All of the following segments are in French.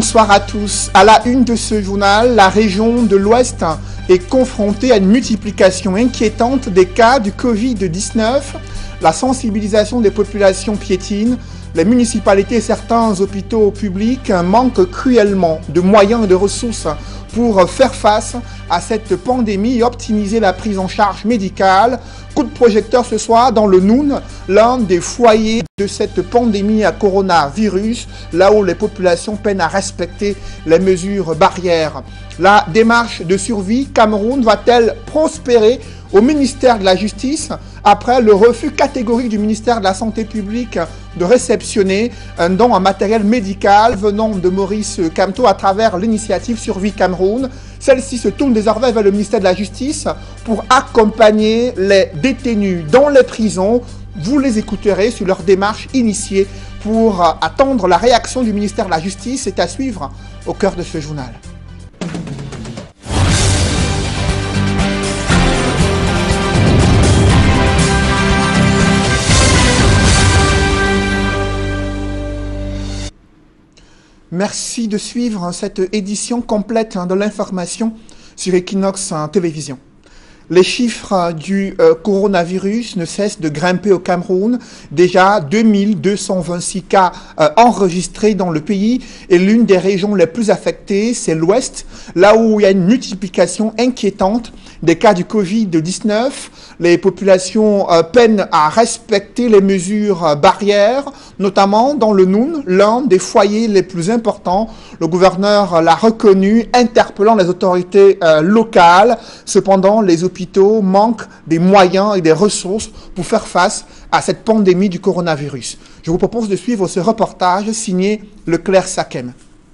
Bonsoir à tous. À la une de ce journal, la région de l'Ouest est confrontée à une multiplication inquiétante des cas du Covid-19. La sensibilisation des populations piétine. Les municipalités et certains hôpitaux publics manquent cruellement de moyens et de ressources pour faire face à cette pandémie et optimiser la prise en charge médicale. Coup de projecteur ce soir dans le Noun, l'un des foyers de cette pandémie à coronavirus, là où les populations peinent à respecter les mesures barrières. La démarche de survie Cameroun va-t-elle prospérer au ministère de la Justice après le refus catégorique du ministère de la Santé publique de réceptionner un don en matériel médical venant de Maurice Kamto à travers l'initiative Survie Cameroun. Celle-ci se tourne désormais vers le ministère de la Justice pour accompagner les détenus dans les prisons. Vous les écouterez sur leur démarche initiée pour attendre la réaction du ministère de la Justice. C'est à suivre au cœur de ce journal. Merci de suivre cette édition complète de l'information sur Equinox Télévision. Les chiffres du coronavirus ne cessent de grimper au Cameroun. Déjà 2226 cas enregistrés dans le pays et l'une des régions les plus affectées, c'est l'Ouest, là où il y a une multiplication inquiétante des cas du Covid-19. Les populations peinent à respecter les mesures barrières, notamment dans le Noun, l'un des foyers les plus importants. Le gouverneur l'a reconnu, interpellant les autorités locales. Cependant, les hôpitaux manquent des moyens et des ressources pour faire face à cette pandémie du coronavirus. Je vous propose de suivre ce reportage signé Leclerc Sakem.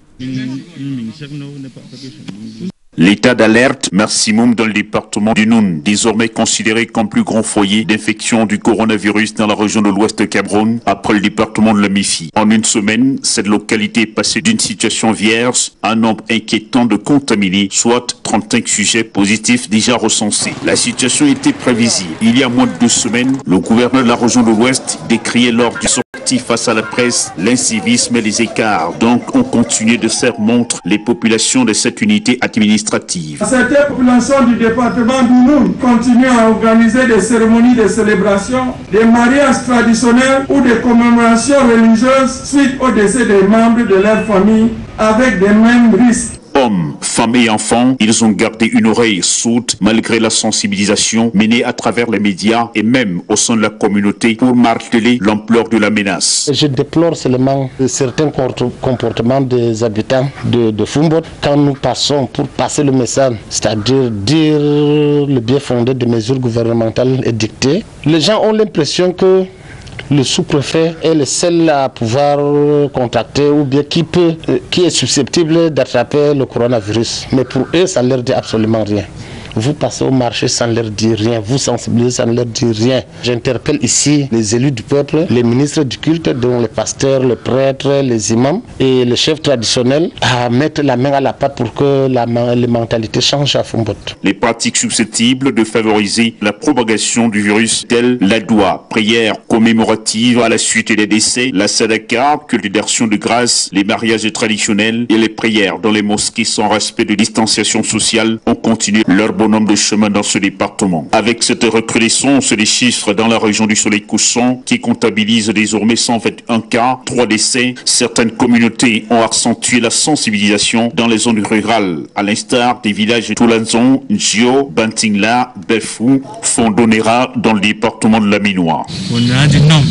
L'état d'alerte maximum dans le département du Noun, désormais considéré comme plus grand foyer d'infection du coronavirus dans la région de l'Ouest de Cameroun, après le département de la Mifi. En une semaine, cette localité est passée d'une situation vierge à un nombre inquiétant de contaminés, soit 35 sujets positifs déjà recensés. La situation était prévisible. Il y a moins de 2 semaines, le gouverneur de la région de l'Ouest décriait lors du sortie face à la presse l'incivisme et les écarts. Donc, on continue de faire montre les populations de cette unité administrative. Certaines populations du département du Noun continuent à organiser des cérémonies de célébration, des mariages traditionnels ou des commémorations religieuses suite au décès des membres de leur famille avec des mêmes risques. Hommes, femmes et enfants, ils ont gardé une oreille sourde malgré la sensibilisation menée à travers les médias et même au sein de la communauté pour marteler l'ampleur de la menace. Je déplore seulement certains comportements des habitants de Fumbot quand nous passons pour passer le message, c'est-à-dire dire le bien fondé des mesures gouvernementales édictées. Les gens ont l'impression que le sous-préfet est le seul à pouvoir contacter ou bien qui est susceptible d'attraper le coronavirus. Mais pour eux, ça ne leur dit absolument rien. Vous passez au marché sans leur dire rien, vous sensibilisez sans leur dire rien. J'interpelle ici les élus du peuple, les ministres du culte, dont les pasteurs, les prêtres, les imams et les chefs traditionnels à mettre la main à la pâte pour que les mentalités changent à Fumbot. Les pratiques susceptibles de favoriser la propagation du virus telles la doua, prière commémorative à la suite des décès, la sadaka, culte d'action de grâce, les mariages traditionnels et les prières dans les mosquées sans respect de distanciation sociale ont continué leur bonhomme de chemin dans ce département. Avec cette recrudescence des chiffres dans la région du Soleil couchant qui comptabilise désormais 121 cas, 3 décès, certaines communautés ont accentué la sensibilisation dans les zones rurales, à l'instar des villages de Toulanzon, Njio, Bantingla, Befou, Fondonera dans le département de la Minoire. On a dit non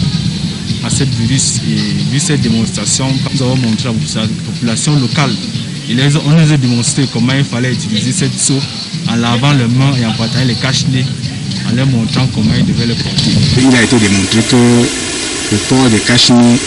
à ce virus et vu cette démonstration, nous avons montré à la population locale. On nous a démontré comment il fallait utiliser cette seau en lavant les mains et en partageant les cache-nez, en leur montrant comment ils devaient le porter. Il a été démontré que le port des cache-nez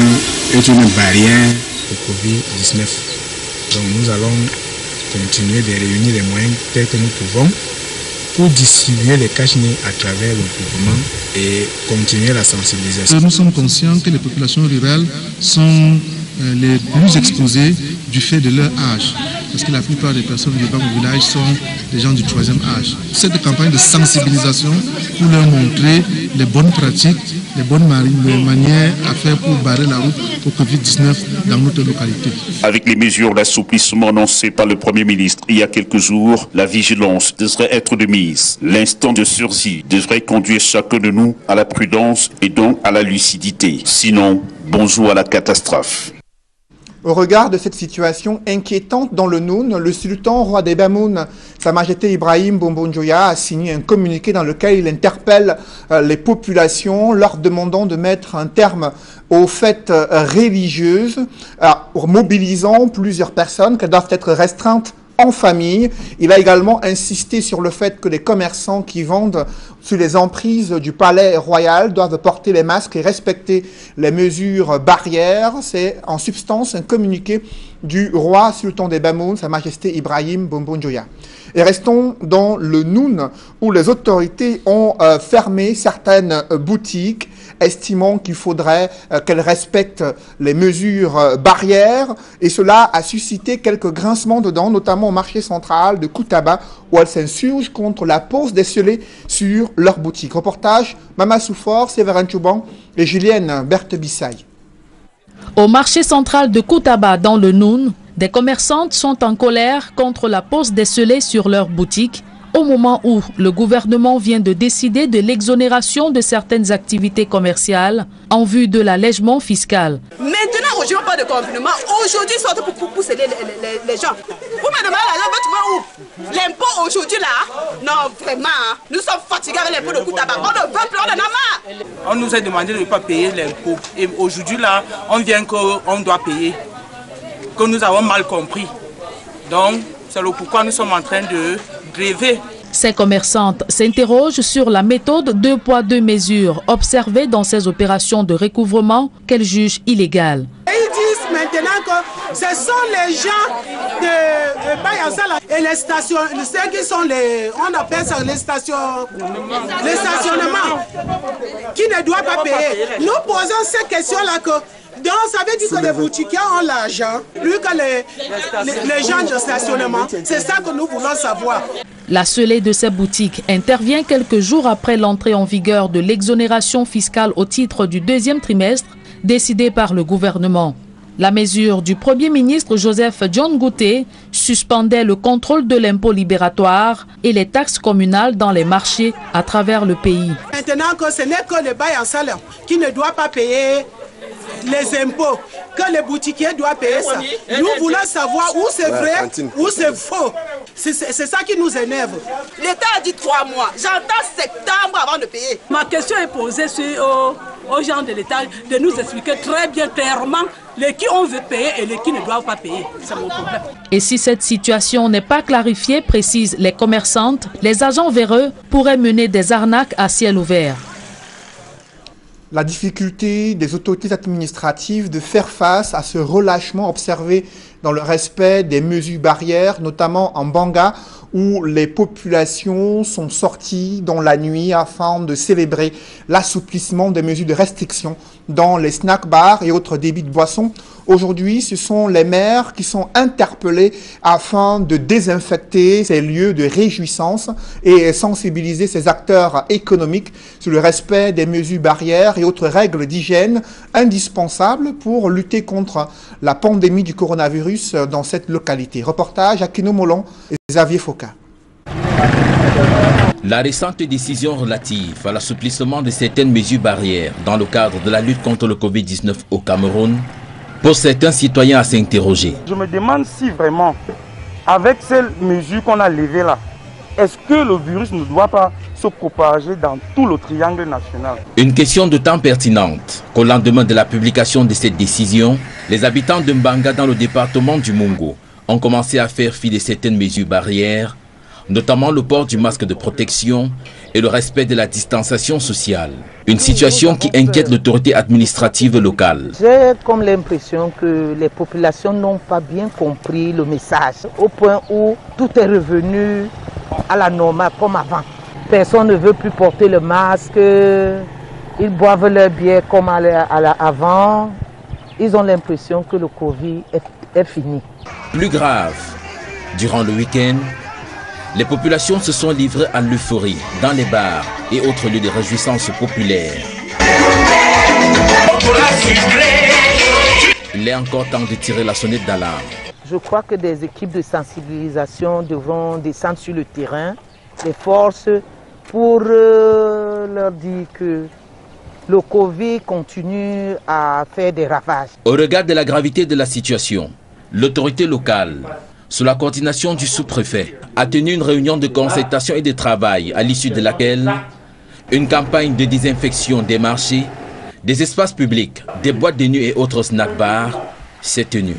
est une barrière au Covid-19. Donc nous allons continuer de réunir les moyens tels que nous pouvons pour distribuer les cache-nez à travers le mouvement et continuer la sensibilisation. Nous sommes conscients que les populations rurales sont les plus exposées du fait de leur âge. parce que la plupart des personnes vivant au village sont des gens du 3e âge. Cette campagne de sensibilisation pour leur montrer les bonnes pratiques, les bonnes manières à faire pour barrer la route au Covid-19 dans notre localité. Avec les mesures d'assouplissement annoncées par le Premier ministre il y a quelques jours, la vigilance devrait être de mise. L'instant de sursis devrait conduire chacun de nous à la prudence et donc à la lucidité. Sinon, bonjour à la catastrophe. Au regard de cette situation inquiétante dans le Noun, le sultan roi des Bamoun, Sa Majesté Ibrahim Bombon-Joya, a signé un communiqué dans lequel il interpelle les populations, leur demandant de mettre un terme aux fêtes religieuses, mobilisant plusieurs personnes qui doivent être restreintes en famille. Il a également insisté sur le fait que les commerçants qui vendent sous les emprises du palais royal doivent porter les masques et respecter les mesures barrières. C'est en substance un communiqué du roi sultan des Bamoun, Sa Majesté Ibrahim Bombon-Joya. Et restons dans le Noun, où les autorités ont fermé certaines boutiques, estimant qu'il faudrait qu'elles respectent les mesures barrières. Et cela a suscité quelques grincements de dents, notamment au marché central de Koutaba, où elles s'insurgent contre la pose des scellés sur leurs boutiques. Reportage Mama Soufor, Séverin Chouban et Julienne Berthe-Bissaï. Au marché central de Koutaba, dans le Noun, des commerçantes sont en colère contre la pose des scellés sur leurs boutiques, au moment où le gouvernement vient de décider de l'exonération de certaines activités commerciales en vue de l'allègement fiscal. Maintenant, aujourd'hui, on parle de confinement. Aujourd'hui, ils sortent pour pousser les gens. Vous me demandez l'argent, tu vas où? L'impôt aujourd'hui là? Non, vraiment, nous sommes fatigués avec l'impôt de Koutaba. On ne veut plus, on en a marre. On nous a demandé de ne pas payer l'impôt. Et aujourd'hui là, on vient qu'on doit payer. Que nous avons mal compris. Donc, c'est le pourquoi nous sommes en train de gréver. Ces commerçantes s'interrogent sur la méthode 2 poids 2 mesures observée dans ces opérations de recouvrement qu'elles jugent illégales. Ils disent maintenant que ce sont les gens de Bayansala et les stations, ceux qui sont les, on appelle ça les stationnements, qui ne doivent pas payer. Nous posons ces questions-là que donc ça veut dire que les boutiquiers ont l'argent, plus que les gens de stationnement. C'est ça que nous voulons savoir. La scellée de ces boutiques intervient quelques jours après l'entrée en vigueur de l'exonération fiscale au titre du 2e trimestre décidée par le gouvernement. La mesure du Premier ministre Joseph John Gouté suspendait le contrôle de l'impôt libératoire et les taxes communales dans les marchés à travers le pays. Maintenant que ce n'est que les Bayansala qui ne doivent pas payer les impôts, que les boutiquiers doivent payer ça. Nous voulons savoir où c'est vrai, où c'est faux. C'est ça qui nous énerve. L'État a dit 3 mois. J'entends septembre avant de payer. Ma question est posée aux gens de l'État de nous expliquer très bien clairement les qui on veut payer et les qui ne doivent pas payer. C'est mon problème. Et si cette situation n'est pas clarifiée, précisent les commerçantes, les agents véreux pourraient mener des arnaques à ciel ouvert. La difficulté des autorités administratives de faire face à ce relâchement observé dans le respect des mesures barrières, notamment en Banga, où les populations sont sorties dans la nuit afin de célébrer l'assouplissement des mesures de restriction dans les snack bars et autres débits de boissons. Aujourd'hui, ce sont les maires qui sont interpellés afin de désinfecter ces lieux de réjouissance et sensibiliser ces acteurs économiques sur le respect des mesures barrières et autres règles d'hygiène indispensables pour lutter contre la pandémie du coronavirus dans cette localité. Reportage à Kino Molon et Xavier Foka. La récente décision relative à l'assouplissement de certaines mesures barrières dans le cadre de la lutte contre le Covid-19 au Cameroun pose certains citoyens à s'interroger. Je me demande si vraiment, avec ces mesures qu'on a levées là, est-ce que le virus ne doit pas se propager dans tout le triangle national? Une question de temps pertinente qu'au lendemain de la publication de cette décision, les habitants de Mbanga dans le département du Mungo ont commencé à faire fi de certaines mesures barrières, notamment le port du masque de protection et le respect de la distanciation sociale. Une situation qui inquiète l'autorité administrative locale. J'ai comme l'impression que les populations n'ont pas bien compris le message, au point où tout est revenu à la normale comme avant. Personne ne veut plus porter le masque, ils boivent leur bière comme avant. Ils ont l'impression que le Covid est fini. Plus grave, Durant le week-end, les populations se sont livrées à l'euphorie dans les bars et autres lieux de réjouissance populaires. Il est encore temps de tirer la sonnette d'alarme. Je crois que des équipes de sensibilisation devront descendre sur le terrain, les forces, pour leur dire que le Covid continue à faire des ravages. Au regard de la gravité de la situation, l'autorité locale, sous la coordination du sous-préfet, a tenu une réunion de concertation et de travail à l'issue de laquelle une campagne de désinfection des marchés, des espaces publics, des boîtes de nuit et autres snack-bars s'est tenue.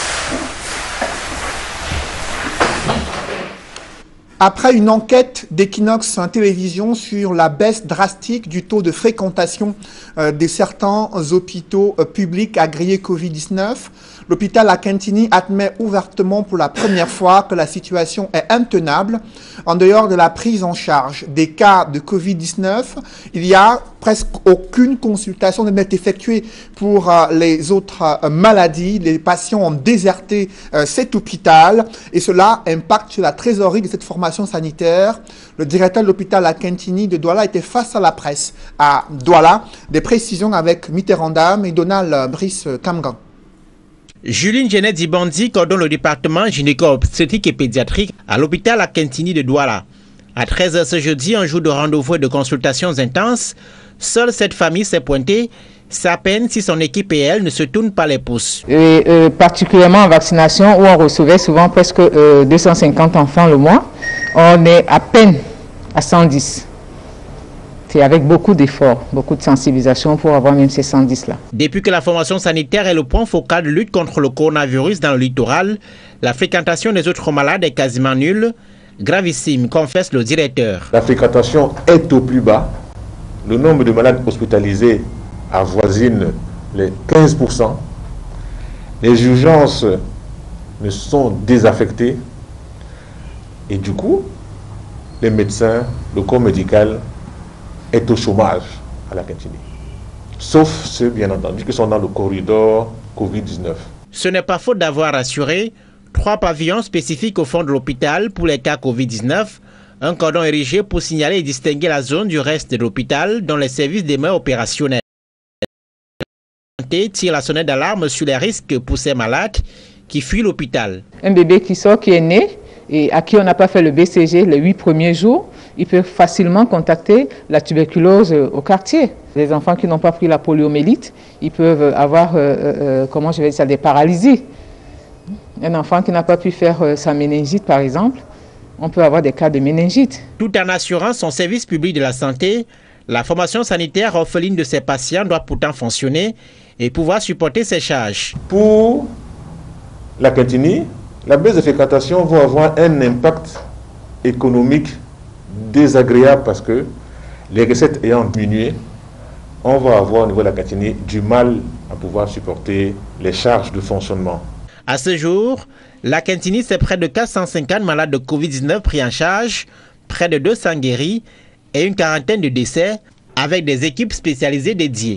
Après une enquête d'Equinox Télévision sur la baisse drastique du taux de fréquentation de certains hôpitaux publics agréés Covid-19, l'hôpital Akintini admet ouvertement pour la première fois que la situation est intenable. En dehors de la prise en charge des cas de Covid-19, il y a presque aucune consultation n'est effectuée pour les autres maladies. Les patients ont déserté cet hôpital et cela impacte sur la trésorerie de cette formation sanitaire. Le directeur de l'hôpital Akintini de Douala était face à la presse à Douala. Des précisions avec Mitterrandam et Donald Brice Kamgan. Juline Genet Dibandi coordonne le département gynéco-obstétrique et pédiatrique à l'hôpital Akintini de Douala. À 13h ce jeudi, un jour de rendez-vous et de consultations intenses, seule cette famille s'est pointée. C'est à peine si son équipe et elle ne se tournent pas les pouces. Particulièrement en vaccination où on recevait souvent presque 250 enfants le mois, on est à peine à 110. C'est avec beaucoup d'efforts, beaucoup de sensibilisation pour avoir même ces 110-là. Depuis que la formation sanitaire est le point focal de lutte contre le coronavirus dans le littoral, la fréquentation des autres malades est quasiment nulle. Gravissime, confesse le directeur. La fréquentation est au plus bas. Le nombre de malades hospitalisés avoisine les 15%. Les urgences ne sont désaffectées. Et du coup, les médecins, le corps médical est au chômage à l'Akintini. Sauf ceux, bien entendu, qui sont dans le corridor Covid-19. Ce n'est pas faute d'avoir assuré 3 pavillons spécifiques au fond de l'hôpital pour les cas Covid-19, un cordon érigé pour signaler et distinguer la zone du reste de l'hôpital dont les services demeurent opérationnels. Tire la sonnette d'alarme sur les risques pour ces malades qui fuient l'hôpital. Un bébé qui sort, qui est né et à qui on n'a pas fait le BCG les 8 premiers jours, il peut facilement contacter la tuberculose au quartier. Les enfants qui n'ont pas pris la poliomyélite, ils peuvent avoir des paralysies. Un enfant qui n'a pas pu faire sa méningite, par exemple, on peut avoir des cas de méningite. Tout en assurant son service public de la santé, la formation sanitaire orpheline de ces patients doit pourtant fonctionner et pouvoir supporter ces charges. Pour l'Akintini, la baisse de fréquentation va avoir un impact économique désagréable parce que les recettes ayant diminué, on va avoir au niveau de l'Akintini du mal à pouvoir supporter les charges de fonctionnement. À ce jour, l'Akintini, c'est près de 450 malades de Covid-19 pris en charge, près de 200 guéris et une quarantaine de décès avec des équipes spécialisées dédiées.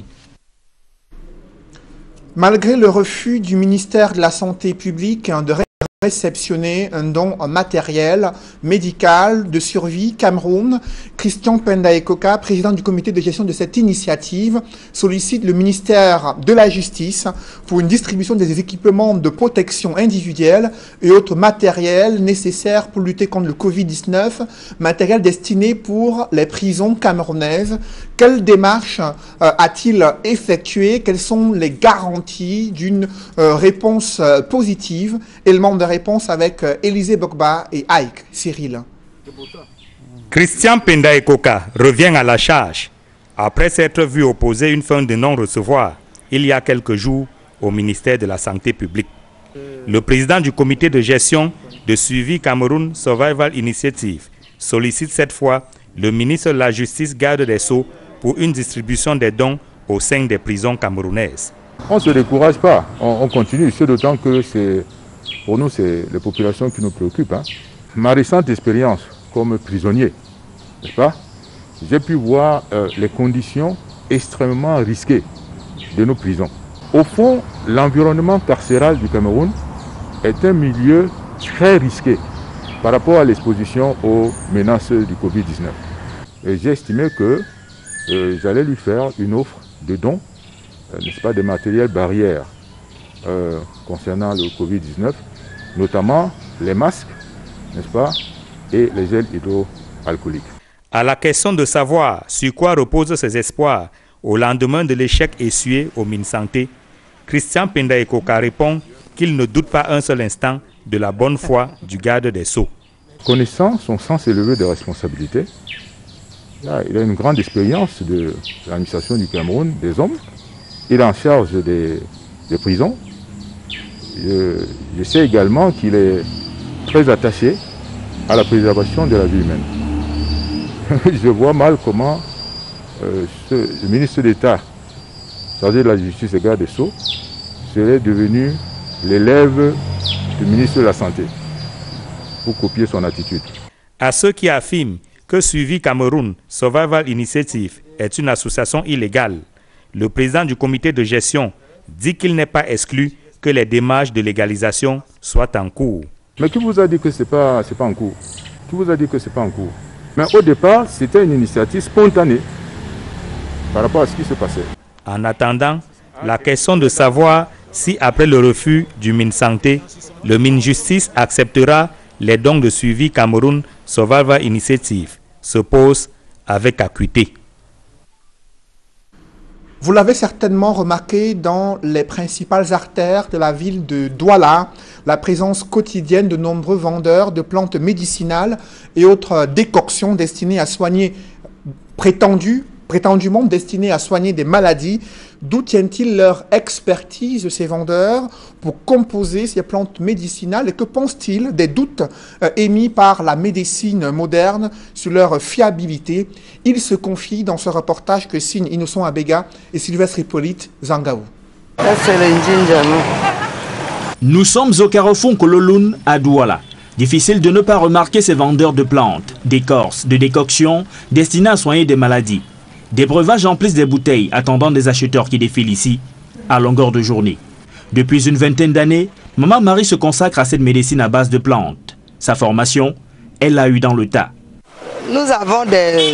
Malgré le refus du ministère de la Santé publique de réceptionner un don matériel, médical, de survie, Cameroun, Christian Pendaekoka, président du comité de gestion de cette initiative, sollicite le ministère de la Justice pour une distribution des équipements de protection individuelle et autres matériels nécessaires pour lutter contre le Covid-19, matériel destiné pour les prisons camerounaises. Quelle démarche a-t-il effectué? Quelles sont les garanties d'une réponse positive? Élément de réponse avec Élisée Bokba et Ike Cyril. Christian Pendaekoka revient à la charge après s'être vu opposer une fin de non-recevoir il y a quelques jours au ministère de la Santé publique. Le président du comité de gestion de suivi Cameroun Survival Initiative sollicite cette fois le ministre de la Justice, garde des Sceaux, pour une distribution des dons au sein des prisons camerounaises. On ne se décourage pas, on continue, c'est d'autant que pour nous, c'est les populations qui nous préoccupent. Ma récente expérience comme prisonnier, n'est-ce pas, j'ai pu voir les conditions extrêmement risquées de nos prisons. Au fond, l'environnement carcéral du Cameroun est un milieu très risqué par rapport à l'exposition aux menaces du Covid-19. Et j'ai estimé que j'allais lui faire une offre de don, n'est-ce pas, des matériels barrières concernant le Covid-19, notamment les masques, n'est-ce pas, et les gels hydroalcooliques. À la question de savoir sur quoi reposent ses espoirs au lendemain de l'échec essuyé au MinSanté, Christian Penda Ekoka répond qu'il ne doute pas un seul instant de la bonne foi du garde des Sceaux. Connaissant son sens élevé de responsabilité, là, il a une grande expérience de l'administration du Cameroun, des hommes. Il est en charge des prisons. Je sais également qu'il est très attaché à la préservation de la vie humaine. Je vois mal comment le ministre d'État chargé de la Justice et garde des Sceaux serait devenu l'élève du ministre de la Santé pour copier son attitude. À ceux qui affirment que Suivi Cameroun Survival Initiative est une association illégale, le président du comité de gestion dit qu'il n'est pas exclu que les démarches de légalisation soient en cours. Mais qui vous a dit que ce n'est pas en cours? Qui vous a dit que ce n'est pas en cours? Mais au départ, c'était une initiative spontanée par rapport à ce qui se passait. En attendant, la question de savoir si après le refus du MinSanté, le MinJustice acceptera les dons de Suivi Cameroun Survival Initiative se pose avec acuité. Vous l'avez certainement remarqué dans les principales artères de la ville de Douala, la présence quotidienne de nombreux vendeurs de plantes médicinales et autres décoctions destinées à soigner, prétendument destinées à soigner des maladies. D'où tiennent-ils leur expertise, ces vendeurs, pour composer ces plantes médicinales et que pensent-ils des doutes émis par la médecine moderne sur leur fiabilité? Ils se confient dans ce reportage que signent Innocent Abega et Sylvestre Hippolyte Zangaou. Nous sommes au carrefour Kololoun à Douala. Difficile de ne pas remarquer ces vendeurs de plantes, d'écorces, de décoctions destinées à soigner des maladies. Des breuvages emplissent des bouteilles attendant des acheteurs qui défilent ici à longueur de journée. Depuis une vingtaine d'années, Maman Marie se consacre à cette médecine à base de plantes. Sa formation, elle l'a eue dans le tas. Nous avons des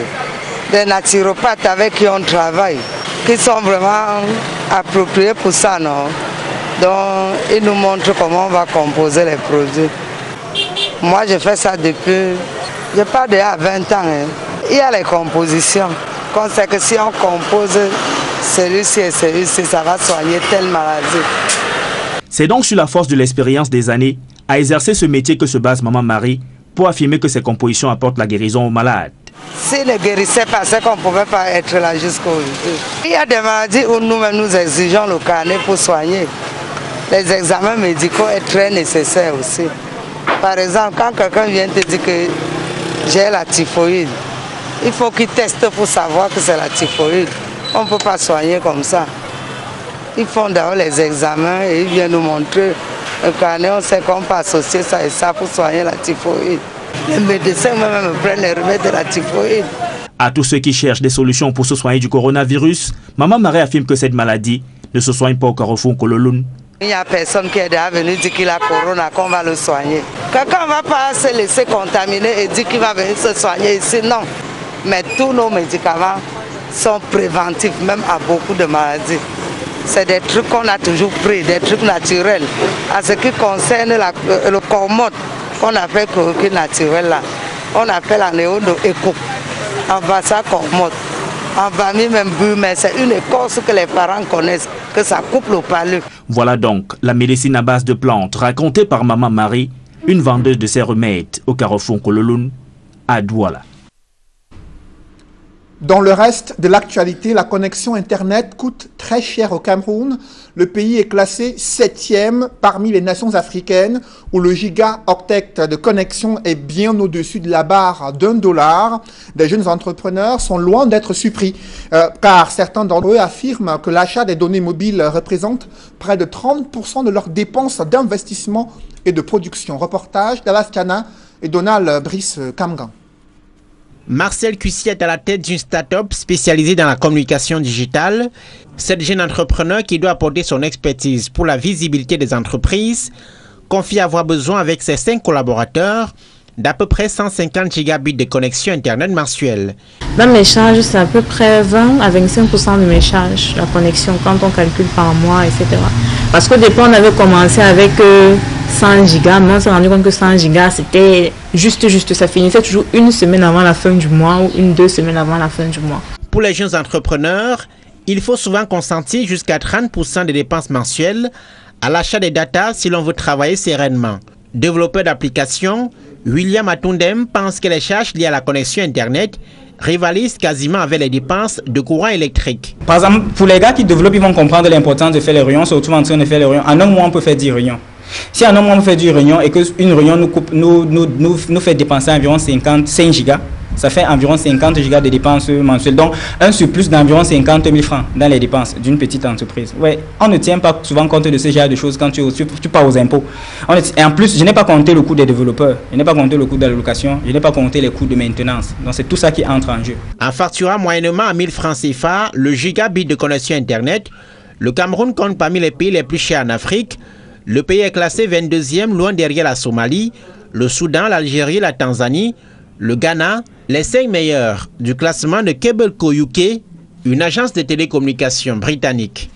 naturopathes avec qui on travaille, qui sont vraiment appropriés pour ça, non? Donc, ils nous montrent comment on va composer les produits. Moi, je fais ça depuis, je parle d'il y a 20 ans. Hein. Il y a les compositions. On sait que si on compose celui-ci et celui-ci, ça va soigner telle maladie. C'est donc sur la force de l'expérience des années à exercer ce métier que se base Maman Marie pour affirmer que ces compositions apportent la guérison aux malades. S'ils ne guérissaient pas, c'est qu'on ne pouvait pas être là jusqu'aujourd'hui. Il y a des maladies où nous-mêmes nous exigeons le carnet pour soigner. Les examens médicaux sont très nécessaires aussi. Par exemple, quand quelqu'un vient te dire que j'ai la typhoïde, il faut qu'il teste pour savoir que c'est la typhoïde. On ne peut pas soigner comme ça. Ils font d'abord les examens et ils viennent nous montrer le carnet. On sait qu'on peut associer ça et ça pour soigner la typhoïde. Les médecins même prennent les remèdes de la typhoïde. À tous ceux qui cherchent des solutions pour se soigner du coronavirus, Maman Marie affirme que cette maladie ne se soigne pas au carrefour Kololoun. Il n'y a personne qui est déjà venu dire qu'il a corona, qu'on va le soigner. Quelqu'un ne va pas se laisser contaminer et dire qu'il va venir se soigner ici, non. Mais tous nos médicaments sont préventifs, même à beaucoup de maladies. C'est des trucs qu'on a toujours pris, des trucs naturels. En ce qui concerne le cormote, qu'on appelle chloroquine naturelle, là, on appelle en néono éco. En bassa cormote. En vanille même bu, mais c'est une écorce que les parents connaissent, que ça coupe le palais. Voilà donc la médecine à base de plantes racontée par Maman Marie, une vendeuse de ces remèdes au carrefour Kololoun à Douala. Dans le reste de l'actualité, la connexion Internet coûte très cher au Cameroun. Le pays est classé 7e parmi les nations africaines où le gigaoctet de connexion est bien au-dessus de la barre $1. Des jeunes entrepreneurs sont loin d'être surpris car certains d'entre eux affirment que l'achat des données mobiles représente près de 30% de leurs dépenses d'investissement et de production. Reportage d'Alas Kana et Donald Brice Kamgan. Marcel Cussier est à la tête d'une start-up spécialisée dans la communication digitale. Cette jeune entrepreneur qui doit apporter son expertise pour la visibilité des entreprises confie avoir besoin avec ses 5 collaborateurs d'à peu près 150 gigabits de connexion Internet mensuelle. Dans mes charges, c'est à peu près 20 à 25% de mes charges, la connexion, quand on calcule par mois, etc. Parce qu'au départ, on avait commencé avec 100 gigas, mais on s'est rendu compte que 100 gigas, c'était juste, ça finissait toujours une semaine avant la fin du mois ou 2 semaines avant la fin du mois. Pour les jeunes entrepreneurs, il faut souvent consentir jusqu'à 30% des dépenses mensuelles à l'achat des data si l'on veut travailler sereinement. Développeur d'applications, William Atundem pense que les charges liées à la connexion Internet rivalisent quasiment avec les dépenses de courant électrique. Par exemple, pour les gars qui développent, ils vont comprendre l'importance de faire les réunions, surtout en train de faire les réunions. En un mois, on peut faire 10 réunions. Si en un mois, on fait 10 réunions et qu'une réunion nous fait dépenser environ 55 gigas, ça fait environ 50 gigas de dépenses mensuelles. Donc, un surplus d'environ 50 000 francs dans les dépenses d'une petite entreprise. Ouais, on ne tient pas souvent compte de ce genre de choses quand tu pars aux impôts. Et en plus, je n'ai pas compté le coût des développeurs, je n'ai pas compté le coût de la location, je n'ai pas compté les coûts de maintenance. Donc, c'est tout ça qui entre en jeu. En facturant moyennement à 1000 francs CFA le gigabit de connexion Internet, le Cameroun compte parmi les pays les plus chers en Afrique. Le pays est classé 22e, loin derrière la Somalie, le Soudan, l'Algérie, la Tanzanie, le Ghana, les 5 meilleurs du classement de Cable Co UK, une agence de télécommunications britannique.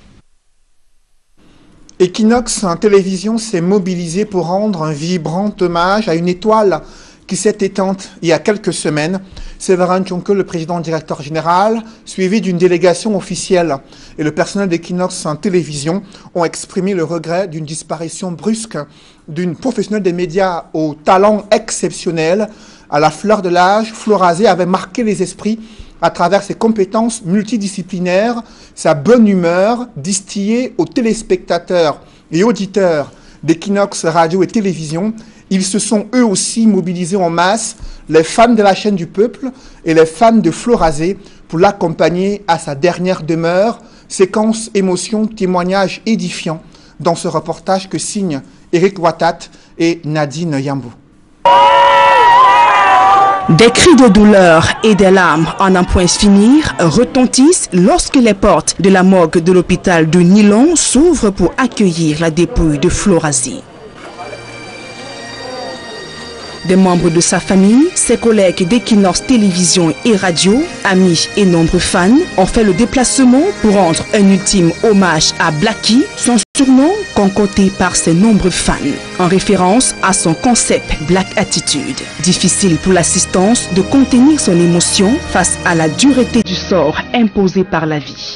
Equinox Télévision s'est mobilisé pour rendre un vibrant hommage à une étoile qui s'est éteinte il y a quelques semaines. Séverin Tchonke, le président directeur général, suivi d'une délégation officielle, et le personnel d'Equinox Télévision ont exprimé le regret d'une disparition brusque d'une professionnelle des médias au talent exceptionnel. À la fleur de l'âge, Florazé avait marqué les esprits à travers ses compétences multidisciplinaires, sa bonne humeur distillée aux téléspectateurs et auditeurs d'Equinox Radio et Télévision. Ils se sont eux aussi mobilisés en masse, les fans de la chaîne du peuple et les fans de Florazé, pour l'accompagner à sa dernière demeure. Séquence, émotion, témoignage édifiant dans ce reportage que signent Eric Watat et Nadine Yambou. Des cris de douleur et des larmes en un point finir retentissent lorsque les portes de la morgue de l'hôpital de Nilon s'ouvrent pour accueillir la dépouille de Florazé. Des membres de sa famille, ses collègues d'Equinox Télévision et Radio, amis et nombreux fans ont fait le déplacement pour rendre un ultime hommage à Blacky, son surnom concocté par ses nombreux fans, en référence à son concept Black Attitude. Difficile pour l'assistance de contenir son émotion face à la dureté du sort imposé par la vie.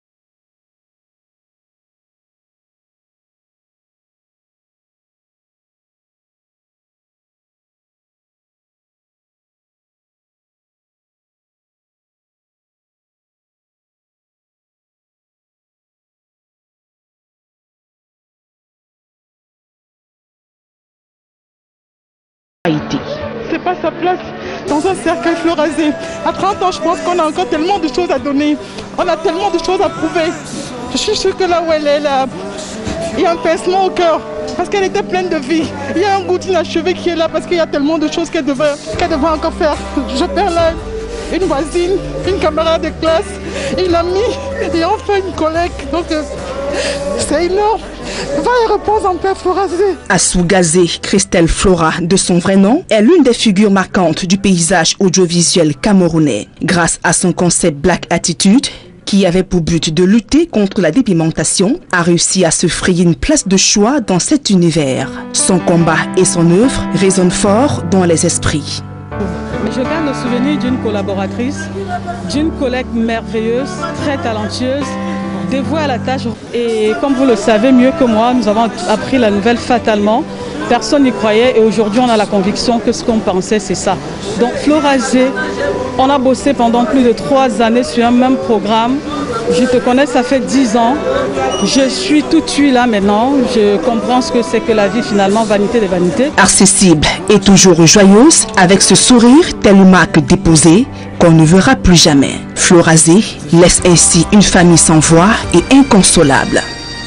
C'est pas sa place dans un cercueil Florazé. À 30 ans, je pense qu'on a encore tellement de choses à donner. On a tellement de choses à prouver. Je suis sûre que là où elle est, là, il y a un pincement au cœur. Parce qu'elle était pleine de vie. Il y a un goût inachevé qui est là parce qu'il y a tellement de choses qu'elle devait encore faire. Je perds là une voisine, une camarade de classe, une amie et enfin une collègue. Donc c'est énorme. Va et repose en paix, Florazé. Assou Gazé, Christelle Flora, de son vrai nom, est l'une des figures marquantes du paysage audiovisuel camerounais. Grâce à son concept Black Attitude, qui avait pour but de lutter contre la dépigmentation, a réussi à se frayer une place de choix dans cet univers. Son combat et son œuvre résonnent fort dans les esprits. Je garde le souvenir d'une collaboratrice, d'une collègue merveilleuse, très talentueuse, dévouée à la tâche. Et comme vous le savez mieux que moi, nous avons appris la nouvelle fatalement. Personne n'y croyait et aujourd'hui on a la conviction que ce qu'on pensait c'est ça. Donc Florazé, on a bossé pendant plus de 3 années sur un même programme. Je te connais, ça fait 10 ans. Je suis toute tuile là maintenant. Je comprends ce que c'est que la vie finalement, vanité des vanités. Accessible et toujours joyeuse, avec ce sourire tel une marque déposée qu'on ne verra plus jamais. Florazé laisse ainsi une famille sans voix et inconsolable.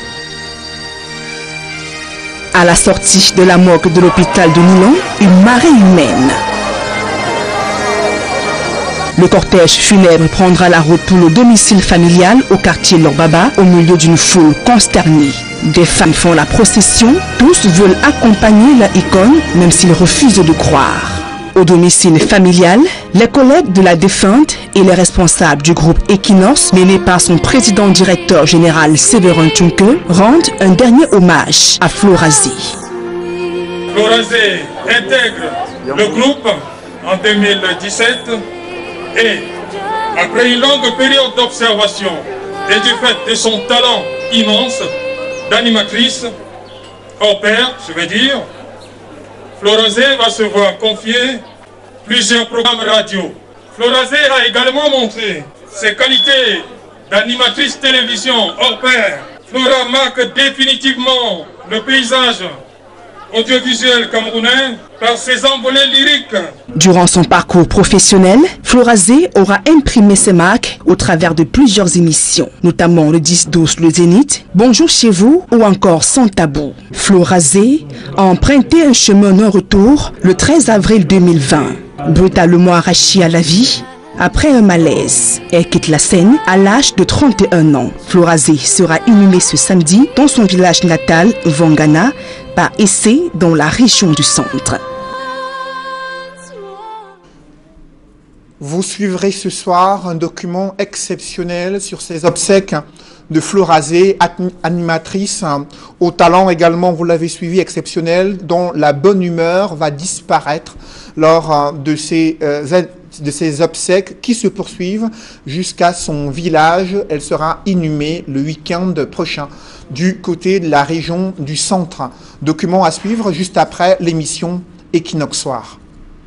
À la sortie de la morgue de l'hôpital de Nilon, une marée humaine. Le cortège funèbre prendra la route pour le domicile familial au quartier Lorbaba, au milieu d'une foule consternée. Des femmes font la procession, tous veulent accompagner la icône, même s'ils refusent de croire. Au domicile familial, les collègues de la défunte et les responsables du groupe Equinox, menés par son président-directeur général Séverin Tchunke, rendent un dernier hommage à Florazé. Florazé intègre le groupe en 2017 et, après une longue période d'observation et du fait de son talent immense d'animatrice, hors pair, je veux dire, Florazé va se voir confier plusieurs programmes radio. Florazé a également montré ses qualités d'animatrice télévision hors pair. Flora marque définitivement le paysage audiovisuel camerounais par ses envolées lyriques. Durant son parcours professionnel, Florazé aura imprimé ses marques au travers de plusieurs émissions, notamment le 10-12 Le Zénith, Bonjour chez vous ou encore Sans tabou. Florazé a emprunté un chemin non retour le 13 avril 2020, brutalement arraché à la vie. Après un malaise, elle quitte la scène à l'âge de 31 ans. Florazé sera inhumée ce samedi dans son village natal, Vangana, par Essé, dans la région du centre. Vous suivrez ce soir un document exceptionnel sur ces obsèques de Florazé, animatrice au talent également, vous l'avez suivi, exceptionnel, dont la bonne humeur va disparaître lors de ces obsèques qui se poursuivent jusqu'à son village. Elle sera inhumée le week-end prochain du côté de la région du centre. Document à suivre juste après l'émission Equinox Soir.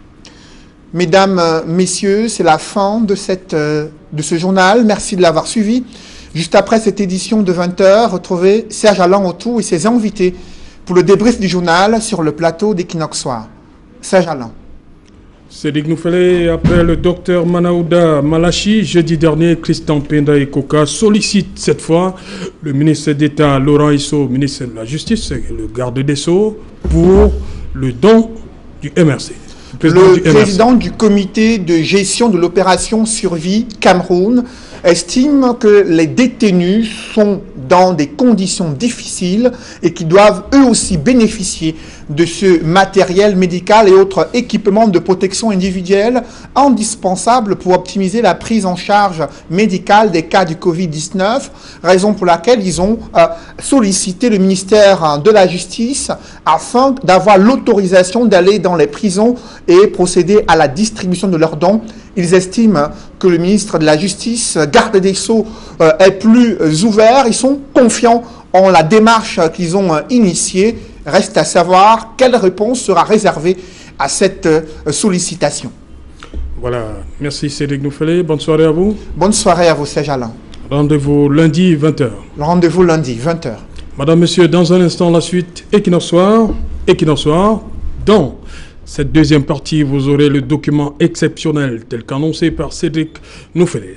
Mesdames, messieurs, c'est la fin de ce journal. Merci de l'avoir suivi. Juste après cette édition de 20h, retrouvez Serge Alain Autou et ses invités pour le débrief du journal sur le plateau d'Equinox Soir. Serge Alain. Cédric Nouffelé, après le docteur Manaouda Malachi, jeudi dernier, Christian Penda Koka sollicite cette fois le ministre d'État Laurent Isso, ministre de la Justice, et le garde des Sceaux, pour le don du MRC. Le président du comité de gestion de l'opération Survie Cameroun estime que les détenus sont dans des conditions difficiles et qui doivent eux aussi bénéficier de ce matériel médical et autres équipements de protection individuelle indispensables pour optimiser la prise en charge médicale des cas du Covid-19, raison pour laquelle ils ont sollicité le ministère de la Justice afin d'avoir l'autorisation d'aller dans les prisons et procéder à la distribution de leurs dons. Ils estiment que le ministre de la Justice, garde des Sceaux, est plus ouvert. Ils sont confiants en la démarche qu'ils ont initiée. Reste à savoir quelle réponse sera réservée à cette sollicitation. Voilà, merci Cédric Nouffelé. Bonne soirée à vous. Bonne soirée à vous, Serge Alain. Rendez-vous lundi 20h. Rendez-vous lundi 20h. Madame, Monsieur, dans un instant, la suite Equinox Soir. Equinox Soir, dans cette deuxième partie, vous aurez le document exceptionnel tel qu'annoncé par Cédric Nouffelé.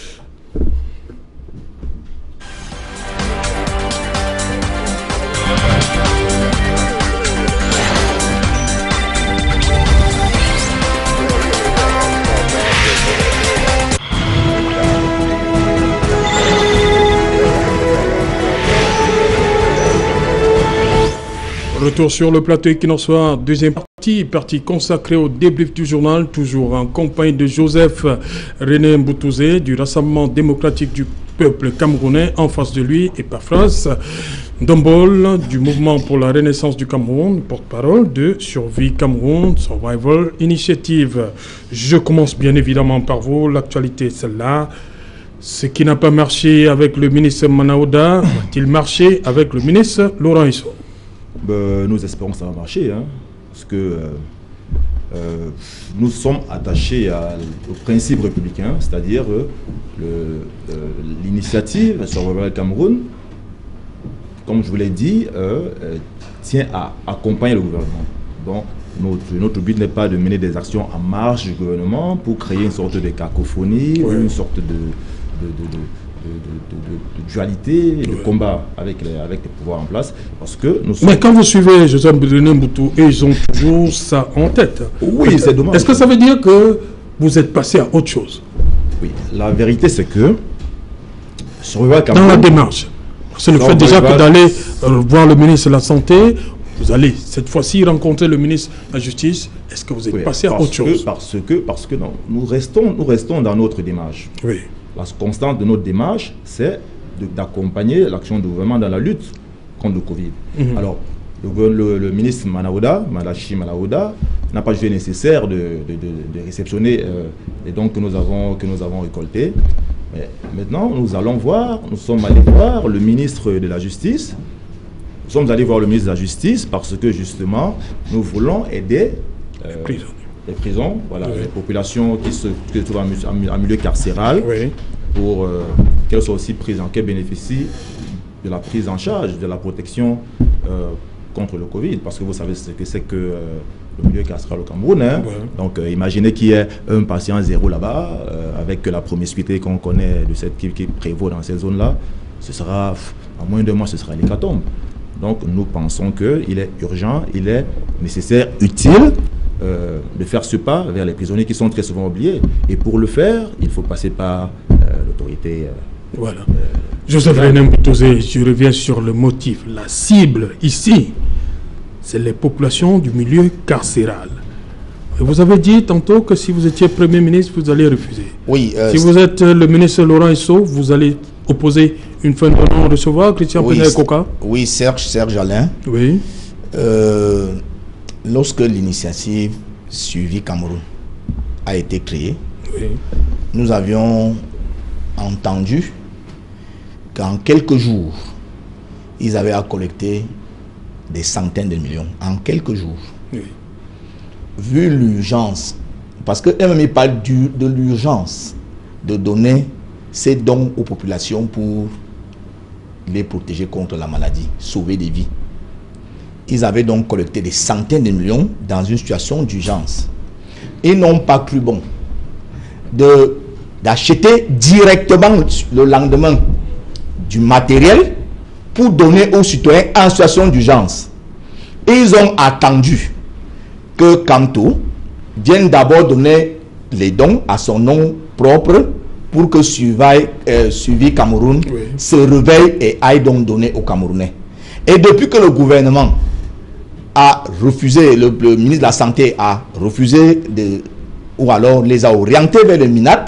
Retour sur le plateau Equinox Soir, deuxième partie consacrée au débrief du journal, toujours en compagnie de Joseph René Mboutouzé du Rassemblement démocratique du peuple camerounais, en face de lui Epaphras Ndombol du Mouvement pour la Renaissance du Cameroun, porte-parole de Survie Cameroun Survival Initiative. Je commence bien évidemment par vous, l'actualité est celle-là. Ce qui n'a pas marché avec le ministre Manaouda, va-t-il marcher avec le ministre Laurent Isso? Nous espérons que ça va marcher, hein, parce que nous sommes attachés au principe républicain, c'est-à-dire l'initiative Survival Cameroun, comme je vous l'ai dit, tient à accompagner le gouvernement. Donc, notre but n'est pas de mener des actions en marge du gouvernement pour créer une sorte de cacophonie, ou une sorte de dualité, de combat avec les pouvoirs en place, parce que nous sommes... Mais quand vous suivez Joseph René Mboutou, ils ont toujours ça en tête. Oui, c'est dommage. Est-ce que ça veut dire que vous êtes passé à autre chose. Oui, la vérité c'est que dans la démarche, c'est le fait déjà que d'aller voir le ministre de la Santé, vous allez cette fois-ci rencontrer le ministre de la Justice. Est-ce que vous êtes passé à autre chose? Parce que non, nous restons dans notre démarche. Oui. La constante de notre démarche, c'est d'accompagner l'action du gouvernement dans la lutte contre le Covid. Alors, le ministre Malachi Malaouda n'a pas jugé nécessaire de réceptionner les dons que nous avons récoltés. Mais maintenant, nous sommes allés voir le ministre de la Justice. Nous sommes allés voir le ministre de la Justice parce que justement, nous voulons aider les prisons, voilà, les populations qui se trouvent en milieu carcéral, pour qu'elles soient aussi prises qu'elles bénéficient de la prise en charge, de la protection contre le Covid, parce que vous savez ce que c'est que le milieu carcéral au Cameroun. Hein. Donc imaginez qu'il y ait un patient zéro là-bas, avec la promiscuité qu'on connaît de cette qui prévaut dans ces zones-là, ce sera, en moins de mois, ce sera l'hécatombe. Donc nous pensons qu'il est urgent, il est nécessaire, utile de faire ce pas vers les prisonniers qui sont très souvent oubliés. Et pour le faire, il faut passer par l'autorité. Voilà. Joseph René Mboutozé, je reviens sur le motif. La cible ici, c'est les populations du milieu carcéral. Et vous avez dit tantôt que si vous étiez Premier ministre, vous allez refuser. Oui. Si vous êtes le ministre Laurent Esso, vous allez opposer une fin de non-recevoir, Christian Pena Koka? Oui, Serge Alain. Oui. Lorsque l'initiative Suivi Cameroun a été créée, nous avions entendu qu'en quelques jours, ils avaient à collecter des centaines de millions. En quelques jours. Oui. Vu l'urgence, parce que MMI parle de l'urgence de donner ces dons aux populations pour les protéger contre la maladie, sauver des vies. Ils avaient donc collecté des centaines de millions dans une situation d'urgence. Ils n'ont pas cru bon d'acheter directement le lendemain du matériel pour donner aux citoyens en situation d'urgence. Ils ont attendu que Kanto vienne d'abord donner les dons à son nom propre pour que Suivi Cameroun se réveille et aille donc donner aux Camerounais. Et depuis que le gouvernement a refusé, le ministre de la Santé a refusé, ou alors les a orientés vers le MINAT,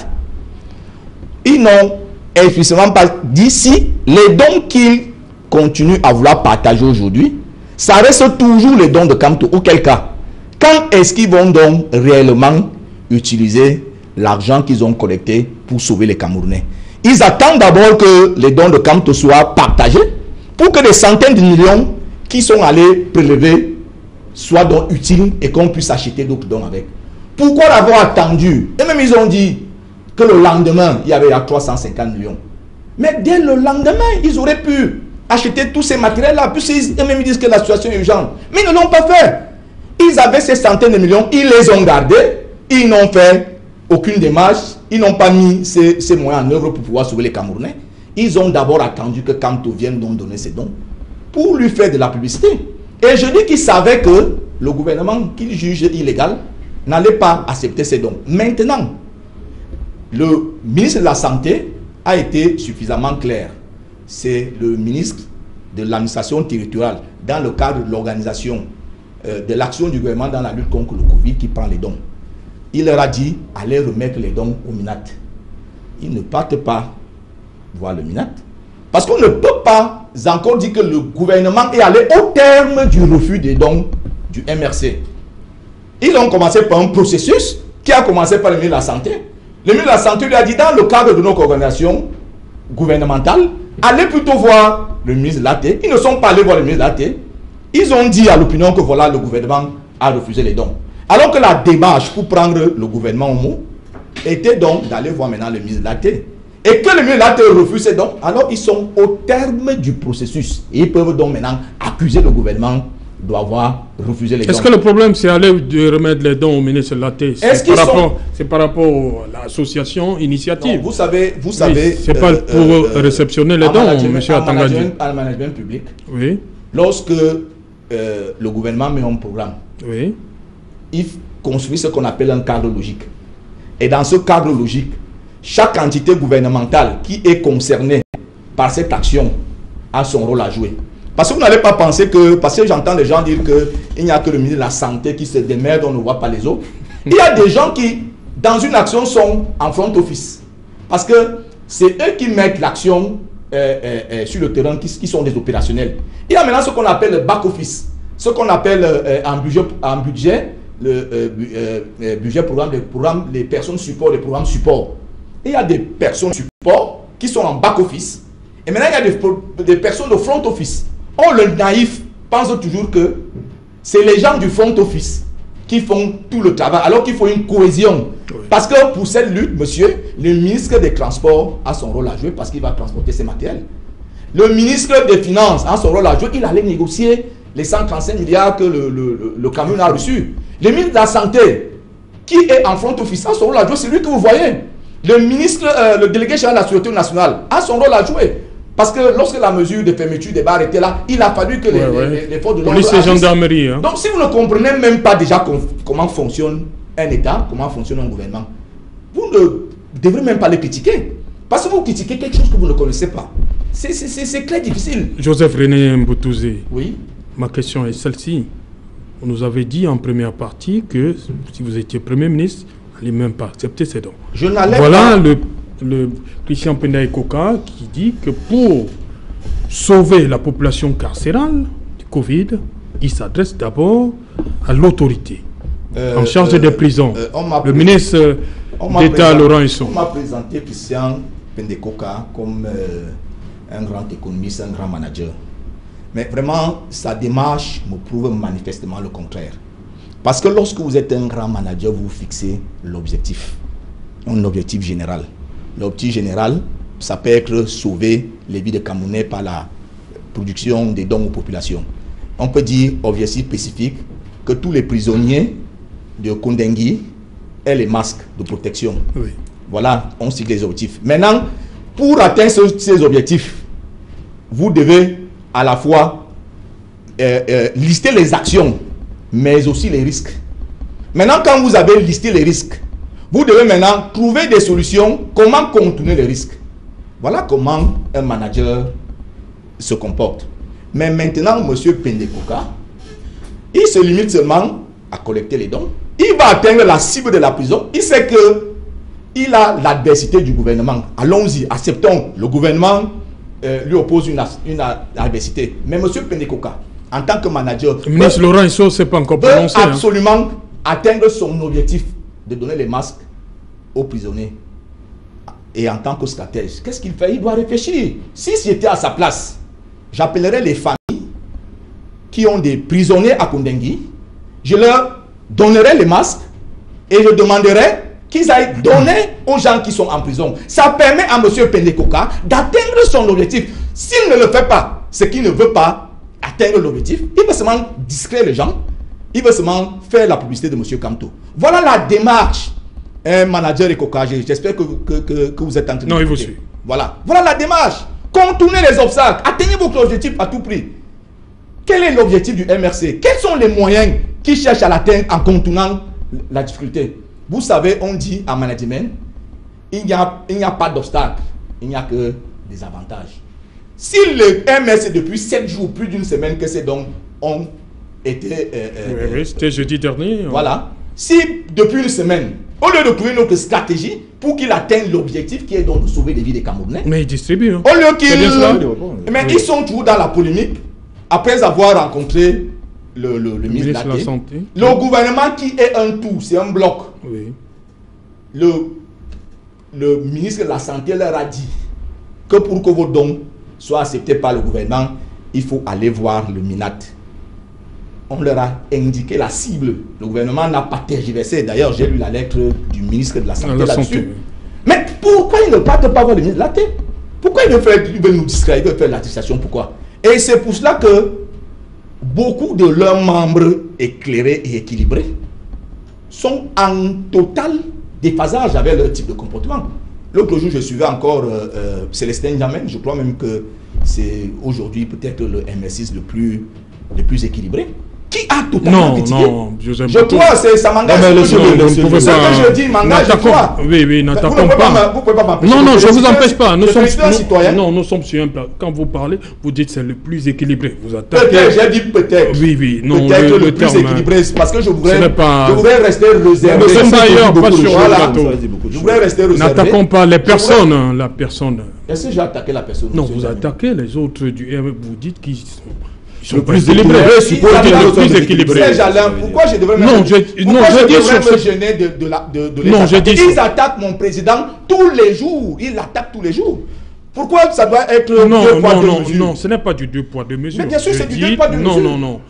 ils n'ont explicitement pas dit si les dons qu'ils continuent à vouloir partager aujourd'hui, ça reste toujours les dons de Kanto. Auquel cas, quand est-ce qu'ils vont donc réellement utiliser l'argent qu'ils ont collecté pour sauver les Camerounais? Ils attendent d'abord que les dons de Kanto soient partagés pour que des centaines de millions qui sont allés prélever soient donc utiles et qu'on puisse acheter d'autres dons avec. Pourquoi l'avoir attendu? Et même ils ont dit que le lendemain, il y avait 350 millions. Mais dès le lendemain, ils auraient pu acheter tous ces matériels-là, puisqu'ils même disent que la situation est urgente. Mais ils ne l'ont pas fait. Ils avaient ces centaines de millions, ils les ont gardés, ils n'ont fait aucune démarche, ils n'ont pas mis ces moyens en œuvre pour pouvoir sauver les Camerounais. Ils ont d'abord attendu que Kanto vienne donc donner ses dons pour lui faire de la publicité. Et je dis qu'ils savaient que le gouvernement qu'ils jugent illégal n'allait pas accepter ces dons. Maintenant, le ministre de la Santé a été suffisamment clair. C'est le ministre de l'administration territoriale, dans le cadre de l'organisation de l'action du gouvernement dans la lutte contre le Covid, qui prend les dons. Il leur a dit, allez remettre les dons au MINAT. Ils ne partent pas voir le MINAT, parce qu'on ne peut pas encore dire que le gouvernement est allé au terme du refus des dons du MRC. Ils ont commencé par un processus qui a commencé par le ministre de la Santé. Le ministre de la Santé lui a dit, dans le cadre de notre organisation gouvernementale, allez plutôt voir le ministre de l'AT. Ils ne sont pas allés voir le ministre de l'AT. Ils ont dit à l'opinion que voilà, le gouvernement a refusé les dons. Alors que la démarche pour prendre le gouvernement au mot était donc d'aller voir maintenant le ministre de l'AT. Et que le ministre de l'AT refuse ces dons, alors ils sont au terme du processus. Et ils peuvent donc maintenant accuser le gouvernement d'avoir refusé les dons. Est-ce que le problème, c'est aller de remettre les dons au ministre de l'AT? C'est par rapport à l'association Initiative. Non, vous savez, oui, c'est pas pour réceptionner les dons, M. Atangadji. En management public, oui. Lorsque le gouvernement met un programme, oui, il construit ce qu'on appelle un cadre logique. Et dans ce cadre logique, chaque entité gouvernementale qui est concernée par cette action a son rôle à jouer. Parce que vous n'allez pas penser que, parce que j'entends les gens dire qu'il n'y a que le ministre de la Santé qui se démerde, on ne voit pas les autres. Il y a des gens qui, dans une action, sont en front office. Parce que c'est eux qui mettent l'action sur le terrain, qui sont des opérationnels. Il y a maintenant ce qu'on appelle le back office, ce qu'on appelle en budget, budget programme, les personnes support, les programmes support. Il y a des personnes support qui sont en back office. Et maintenant, il y a des personnes de front office. Oh, le naïf pense toujours que c'est les gens du front office qui font tout le travail, alors qu'il faut une cohésion. Oui. Parce que pour cette lutte, monsieur, le ministre des Transports a son rôle à jouer parce qu'il va transporter ses matériels. Le ministre des Finances a son rôle à jouer, il allait négocier les 135 milliards que le Cameroun a reçus. Le ministre de la Santé, qui est en front office, a son rôle à jouer, c'est lui que vous voyez. Le ministre, le délégué général de la Sûreté nationale a son rôle à jouer. Parce que lorsque la mesure de fermeture des bars était là, il a fallu que les forces de l'ordre... Police et gendarmerie. Hein. Donc si vous ne comprenez même pas déjà comment fonctionne un État, comment fonctionne un gouvernement, vous ne devrez même pas les critiquer. Parce que vous critiquez quelque chose que vous ne connaissez pas. C'est très difficile. Joseph René Mboutouzé. Oui. Ma question est celle-ci. On nous avait dit en première partie que si vous étiez Premier ministre, vous n'allez même pas accepter ces dons. Je n'allais pas... Voilà le Christian Pendaye Koka qui dit que pour sauver la population carcérale du Covid, il s'adresse d'abord à l'autorité en charge des prisons. Le ministre d'État Laurent Husson. On m'a présenté Christian Pendaye Koka comme un grand économiste, un grand manager. Mais vraiment, sa démarche me prouve manifestement le contraire. Parce que lorsque vous êtes un grand manager, vous fixez l'objectif, un objectif général. L'objectif général, ça peut être sauver les vies des Camerounais par la production des dons aux populations. On peut dire, objectif spécifique, que tous les prisonniers de Kondengui aient les masques de protection. Oui. Voilà, on cite les objectifs. Maintenant, pour atteindre ces objectifs, vous devez à la fois lister les actions, mais aussi les risques. Maintenant, quand vous avez listé les risques, vous devez maintenant trouver des solutions, comment contourner les risques. Voilà comment un manager se comporte. Mais maintenant, M. Pendaye Koka, il se limite seulement à collecter les dons. Il va atteindre la cible de la prison. Il sait qu'il a l'adversité du gouvernement. Allons-y, acceptons. Le gouvernement lui oppose une adversité. Mais M. Pendaye Koka, en tant que manager, le ministre Laurent Husson ne s'est pas encore prononcé. Peut absolument atteindre son objectif de donner les masques aux prisonniers. Et en tant que stratège, qu'est-ce qu'il fait? Il doit réfléchir. Si j'étais à sa place, j'appellerais les familles qui ont des prisonniers à Kondengui, je leur donnerais les masques et je demanderais qu'ils aillent donner aux gens qui sont en prison. Ça permet à M. Pendaye Koka d'atteindre son objectif. S'il ne le fait pas, c'est qu'il ne veut pas atteindre l'objectif, il veut seulement distraire les gens, il veut seulement faire la publicité de M. Kamto. Voilà la démarche. Un manager éco-cagé, j'espère que vous êtes en train de... Non, il vous suit. Voilà la démarche. Contournez les obstacles, atteignez votre objectif à tout prix. Quel est l'objectif du MRC? Quels sont les moyens qui cherchent à l'atteindre en contournant la difficulté? Vous savez, on dit en management, il n'y a pas d'obstacle, il n'y a que des avantages. Si le MRC depuis 7 jours, plus d'une semaine que ces dons ont été... oui, c'était jeudi dernier. Voilà. Si depuis une semaine, au lieu de trouver notre stratégie pour qu'il atteigne l'objectif qui est donc de sauver les vies des Camerounais. Mais ils distribuent. Hein. Au lieu qu'ils... Mais oui. Ils sont toujours dans la polémique après avoir rencontré le ministre de la Santé. Le gouvernement qui est un tout, c'est un bloc. Oui. Le ministre de la Santé leur a dit que pour que vos dons soient acceptés par le gouvernement, il faut aller voir le MINAT. On leur a indiqué la cible. Le gouvernement n'a pas tergiversé. D'ailleurs, j'ai lu la lettre du ministre de la Santé là-dessus. Mais pourquoi il ne part pas voir le ministre de la Santé? Pourquoi il veut nous distraire? Il veut faire l'attestation? Pourquoi? Et c'est pour cela que beaucoup de leurs membres éclairés et équilibrés sont en total déphasage avec leur type de comportement. L'autre jour, je suivais encore Célestin Ndiamène. Je crois même que c'est aujourd'hui peut-être le MS6 le plus équilibré. qui a totalement critiqué. Non, Joseph je crois, ça m'engage. Ce que je dis m'engage, je crois. Oui, n'attaquons pas. Vous pouvez pas m'empêcher. Non, je ne vous empêche pas. Nous sommes citoyens. Non, nous sommes sur un plan. Quand vous parlez, vous dites c'est le plus équilibré. Vous attaquez. Peut-être, j'ai dit peut-être. Oui, non. Peut-être le plus équilibré, parce que je voudrais rester réservé. Nous sommes ailleurs, pas sur le plateau. Je voudrais rester réservé. N'attaquons pas les personnes, la personne. Est-ce que j'ai attaqué la personne? Non, vous attaquez les autres du vous dites qu'ils sont le plus équilibrés. Le plus équilibré. Pourquoi je devrais me gêner de l'État? Ils attaquent mon président tous les jours. Ils l'attaquent tous les jours. Pourquoi ça doit être deux poids, deux mesures? Non, ce n'est pas du deux poids, deux mesures. Mais bien sûr, c'est du deux poids, deux mesures. Non.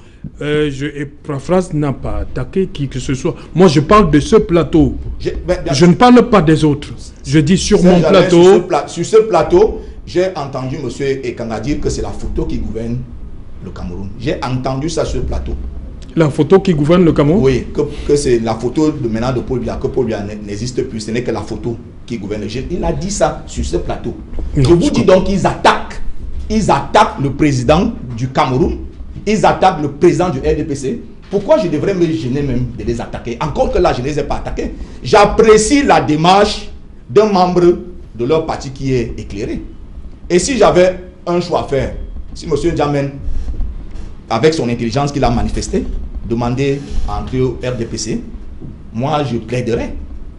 Phrase n'a pas attaqué qui que ce soit. Moi, je parle de ce plateau. Je ne parle pas des autres. Je dis sur mon plateau. Sur ce plateau, j'ai entendu M. Ekanga dire que c'est la photo qui gouverne le Cameroun. J'ai entendu ça sur le plateau. La photo qui gouverne le Cameroun? Oui, que c'est la photo de maintenant de Paul Biya, que Paul Biya n'existe plus. Ce n'est que la photo qui gouverne. Il a dit ça sur ce plateau. Je vous dis donc qu'ils attaquent. Ils attaquent le président du Cameroun. Ils attaquent le président du RDPC. Pourquoi je devrais me gêner même de les attaquer? Encore que là, je ne les ai pas attaqués. J'apprécie la démarche d'un membre de leur parti qui est éclairé. Et si j'avais un choix à faire, si M. Djamen, avec son intelligence qu'il a manifestée, demandait à entrer au RDPC, moi je plaiderais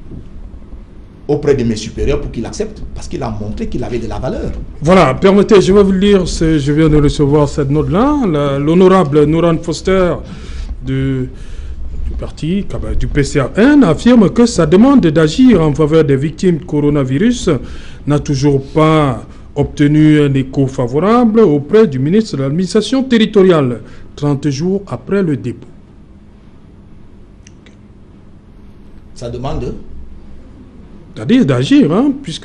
auprès de mes supérieurs pour qu'il accepte, parce qu'il a montré qu'il avait de la valeur. Voilà, permettez, je vais vous lire, je viens de recevoir cette note-là, l'honorable Nouran Foster du parti, du PCRN, affirme que sa demande d'agir en faveur des victimes du coronavirus n'a toujours pas obtenu un écho favorable auprès du ministre de l'administration territoriale, 30 jours après le dépôt. Ça demande c'est-à-dire d'agir, hein, puisque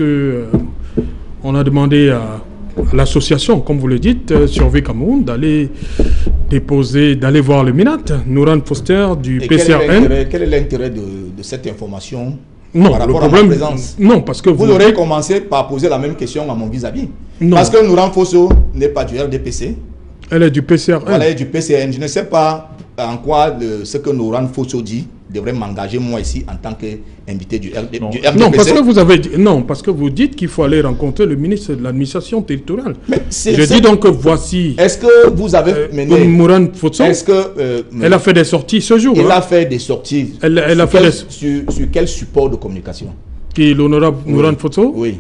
on a demandé à l'association, comme vous le dites, Survie Cameroun, d'aller déposer, d'aller voir le MINAT, Nouran Foster du PCRN. Quel est l'intérêt de cette information? Non, par rapport le problème, à ma présence. Non, parce que vous aurez commencé par poser la même question à mon vis-à-vis. Parce que Nouran Fosso n'est pas du RDPC. Elle est du PCRN. Elle est du PCRN. Je ne sais pas en quoi ce que Nouran Fosso dit devrait m'engager moi ici en tant qu'invité du RDPC. Non, parce que vous avez dit, non, parce que vous dites qu'il faut aller rencontrer le ministre de l'administration territoriale. Je dis donc que voici. Est-ce que vous avez mené Nouran Fosso? Est-ce que elle a fait des sorties ce jour? Elle a fait des sorties. Elle a fait sur quel support de communication? Qui est l'honorable Nouran Fosso? Oui.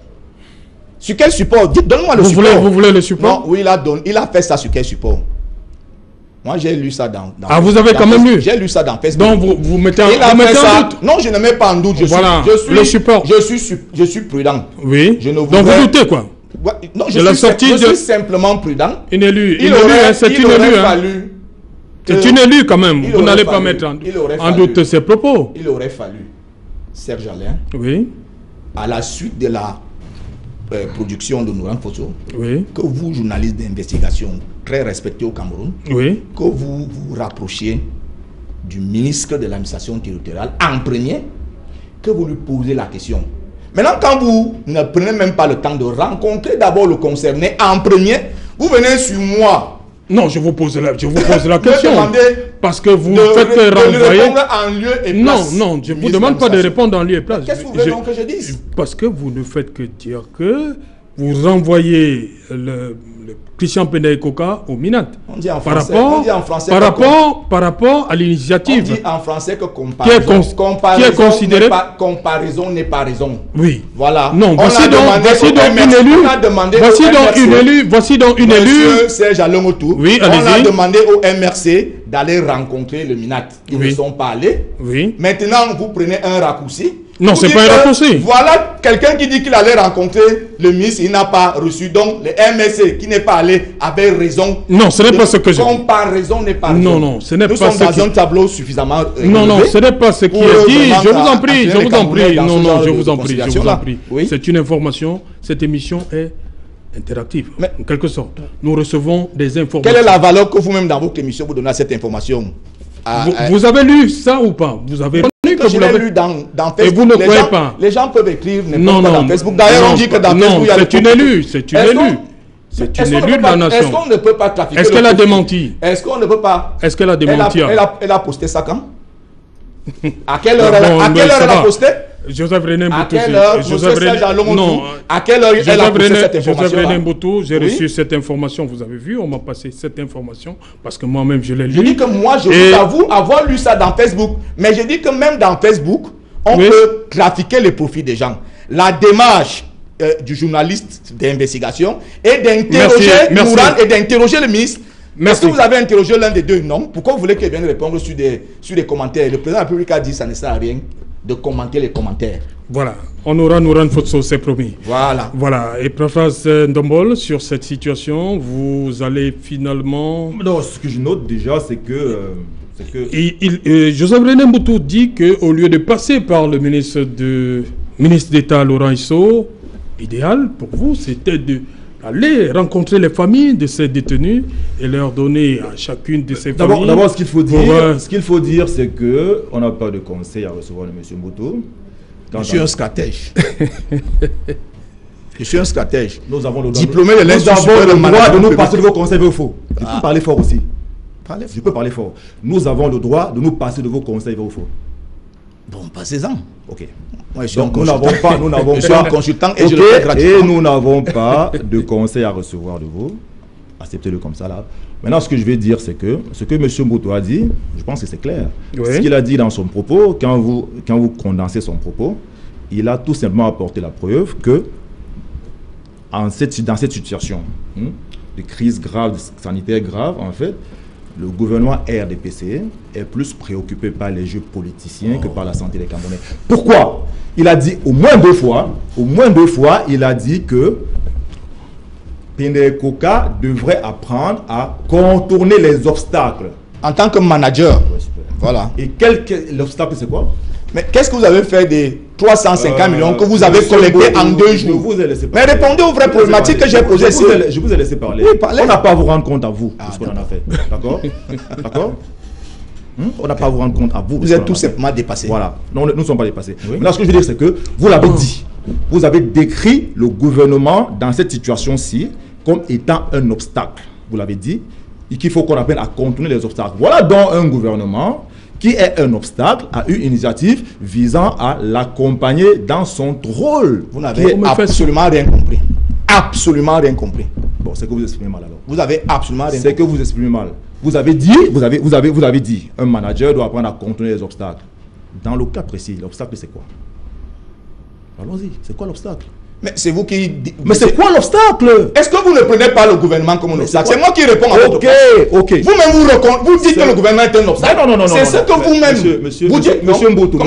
Sur quel support? Donne-moi le support. Vous voulez le support? Non, oui, il a fait ça sur quel support? Moi, j'ai lu ça dans vous avez quand même lu? J'ai lu ça dans Facebook. Donc, vous mettez en doute? Non, je ne mets pas en doute. Le support. Je suis prudent. Oui. Donc, vous doutez quoi? Non, je suis simplement prudent. Une élue. C'est une élue. C'est une élue quand même. Vous n'allez pas mettre en doute ses propos. Il aurait fallu, Serge Alain, oui, à la suite de la production de Nouran Fosso, oui, que vous, journalistes d'investigation très respectés au Cameroun, oui, que vous vous rapprochiez du ministre de l'administration territoriale en premier, que vous lui posez la question. Maintenant, quand vous ne prenez même pas le temps de rencontrer d'abord le concerné en premier, vous venez sur moi. Non, je vous pose la question. Parce que vous faites renvoyer. En lieu et place. Non, je ne vous demande pas de répondre en lieu et place. Qu'est-ce que vous voulez donc que je dise? Parce que vous ne faites que dire que vous renvoyez le Christian Pendaye Koka au MINAT. On dit en français. Par rapport à l'initiative. On dit en français que comparaison n'est pas raison. Oui. Voilà. Non, voici donc une élue. Monsieur Serge Alomotou. Oui, on a demandé au MRC d'aller rencontrer le MINAT. Ils ne sont pas allés. Oui. Maintenant, vous prenez un raccourci. Non, c'est pas un raccourci. Voilà quelqu'un qui dit qu'il allait rencontrer le ministre, il n'a pas reçu. Donc, le MSC qui n'est pas allé avait raison. Non, ce n'est pas ce que je dis. Comparaison n'est pas raison. Non, ce n'est pas ce que nous sommes dans un tableau suffisamment. Non, ce n'est pas ce qui est dit. Je vous en prie, Non, je vous en prie. Oui? C'est une information. Cette émission est interactive, en quelque sorte. Nous recevons des informations. Quelle est la valeur que vous-même dans votre émission vous donnez à cette information? Vous avez lu ça ou pas? Vous avez que vous l'avez lu dans Facebook. Et vous ne croyez pas? Les gens peuvent écrire n'importe quoi dans Facebook. D'ailleurs, on dit que dans Facebook, il y a c'est une élue. C'est une élue. C'est une élue de la nation. Est-ce qu'on ne peut pas trafiquer? Est-ce qu'elle a démenti? Est-ce qu'on ne peut pas? Est-ce qu'elle a démenti? Elle a posté ça quand? À quelle heure elle a posté? Joseph René Mboutou. Non. À quelle heure elle a posté cette information? Joseph René Mboutou, j'ai reçu cette information. Vous avez vu, on m'a passé cette information parce que moi-même je l'ai lu. Je dis que moi, je vous avoue avoir lu ça dans Facebook. Mais je dis que même dans Facebook, on peut trafiquer les profits des gens. La démarche du journaliste d'investigation et d'interroger Mourane et d'interroger le ministre. Est-ce que vous avez interrogé l'un des deux? Non. Pourquoi vous voulez qu'il vienne répondre sur des commentaires? Le président de la République a dit que ça ne sert à rien de commenter les commentaires. Voilà. On aura Nourane Fotso, c'est promis. Voilà. Voilà. Et Préface Ndombol, sur cette situation, vous allez finalement... Non, ce que je note déjà, c'est que... Joseph René Mboutou dit qu'au lieu de passer par le ministre d'État Laurent Isso, idéal pour vous, c'était d'aller rencontrer les familles de ces détenus et leur donner à chacune de ces familles... D'abord, ce qu'il faut dire, c'est qu'on n'a pas de conseil à recevoir de M. Mboutou. Je suis un stratège. Je suis un stratège. Nous avons le droit, diplômé de l'institution de nous passer de vos conseils vers faux. Je peux parler fort aussi. Je peux parler fort. Nous avons le droit de nous passer de vos conseils vers faux. Bon, passez-en. Ok. Moi, je suis un consultant et je le fais gratuitement. Et nous n'avons pas de conseils à recevoir de vous. Acceptez-le comme ça là. Maintenant, ce que je vais dire, c'est que ce que M. Mboutou a dit, je pense que c'est clair. Oui. Ce qu'il a dit dans son propos, quand vous condensez son propos, il a tout simplement apporté la preuve que dans cette situation de crise grave, sanitaire grave, en fait, le gouvernement RDPC est plus préoccupé par les jeux politiciens que par la santé des Camerounais. Pourquoi? Il a dit au moins deux fois, il a dit que Pindé Koka devrait apprendre à contourner les obstacles. En tant que manager. Voilà. Et l'obstacle, c'est quoi? Mais qu'est-ce que vous avez fait des 350 millions que vous avez collectés en 2 jours? Mais répondez aux vraies problématiques que j'ai posées ici. Je vous ai laissé parler. Oui, on n'a pas à vous rendre compte à vous de ce qu'on en a fait. D'accord? D'accord? On n'a pas à vous rendre compte à vous. Vous êtes tout simplement dépassé. Voilà. Non, nous ne sommes pas dépassés. Oui. Maintenant, ce que je veux dire, c'est que vous l'avez dit. Vous avez décrit le gouvernement dans cette situation-ci comme étant un obstacle. Vous l'avez dit. Et qu'il faut qu'on apprenne à contourner les obstacles. Voilà donc un gouvernement qui est un obstacle, a eu une initiative visant à l'accompagner dans son rôle. Vous n'avez absolument rien compris. Absolument rien compris. Bon, c'est que vous exprimez mal alors. Vous avez absolument rien compris. C'est que vous exprimez mal. Vous avez dit, vous avez dit, un manager doit apprendre à contourner les obstacles. Dans le cas précis, l'obstacle c'est quoi? Allons-y, c'est quoi l'obstacle? Mais c'est vous qui... Mais c'est quoi l'obstacle? Est-ce que vous ne prenez pas le gouvernement comme un obstacle? C'est moi qui réponds à votre place. Ok. Vous-même, vous dites que le gouvernement est un obstacle. Non. C'est ce que vous-même... Monsieur Mboutou,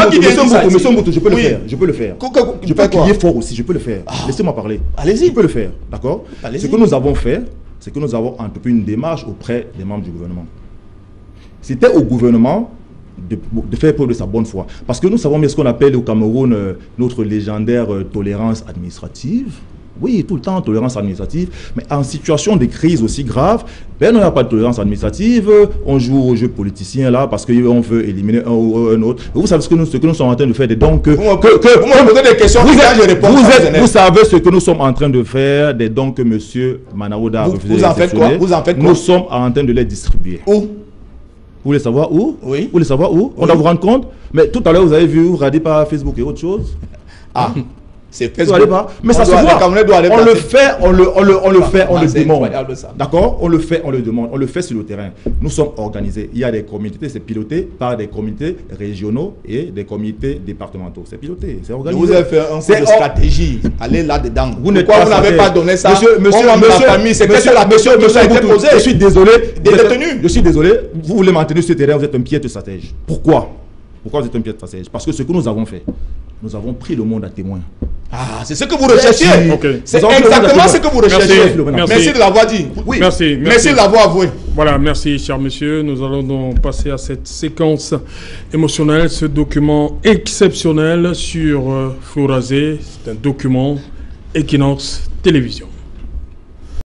je peux le faire. Je peux le faire. Je peux crier fort aussi, je peux le faire. Laissez-moi parler. Allez-y. Je peux le faire, d'accord? Ce que nous avons fait, c'est que nous avons entrepris une démarche auprès des membres du gouvernement. C'était au gouvernement de faire preuve de sa bonne foi. Parce que nous savons bien ce qu'on appelle au Cameroun notre légendaire tolérance administrative. Oui, tout le temps, tolérance administrative. Mais en situation de crise aussi grave, ben, on n'a pas de tolérance administrative. On joue aux jeux politiciens là parce qu'on veut éliminer un ou un autre. Vous savez ce que nous sommes en train de faire. Donc, vous me posez des questions, vous savez ce que nous sommes en train de faire, des dons que M. Manaouda a refusé. Vous en faites quoi? Nous sommes en train de les distribuer. Où? Vous voulez savoir où? Oui. Vous voulez savoir où? On doit vous rendre compte. Mais tout à l'heure, vous avez vu, vous regardez par Facebook et autre chose. Ah, c'est Facebook. Mais ça se voit. On le fait, on le demande. D'accord? On le fait, on le demande. On le fait sur le terrain. Nous sommes organisés. Il y a des comités, c'est piloté par des comités régionaux et des comités départementaux. C'est piloté, c'est organisé. Vous avez fait un coup de stratégie. Allez là-dedans. Pourquoi vous n'avez pas donné ça? Je suis désolé. Je suis désolé. Vous voulez maintenir ce terrain, vous êtes un piètre stratège. Pourquoi? Pourquoi vous êtes un piètre stratège? Parce que ce que nous avons fait, nous avons pris le monde à témoin. Ah, c'est ce que vous recherchez. C'est exactement ce que vous recherchez. Merci de l'avoir dit. Oui. Merci de l'avoir avoué. Voilà, merci cher monsieur. Nous allons donc passer à cette séquence émotionnelle, ce document exceptionnel sur Florazé. C'est un document Equinox Télévision.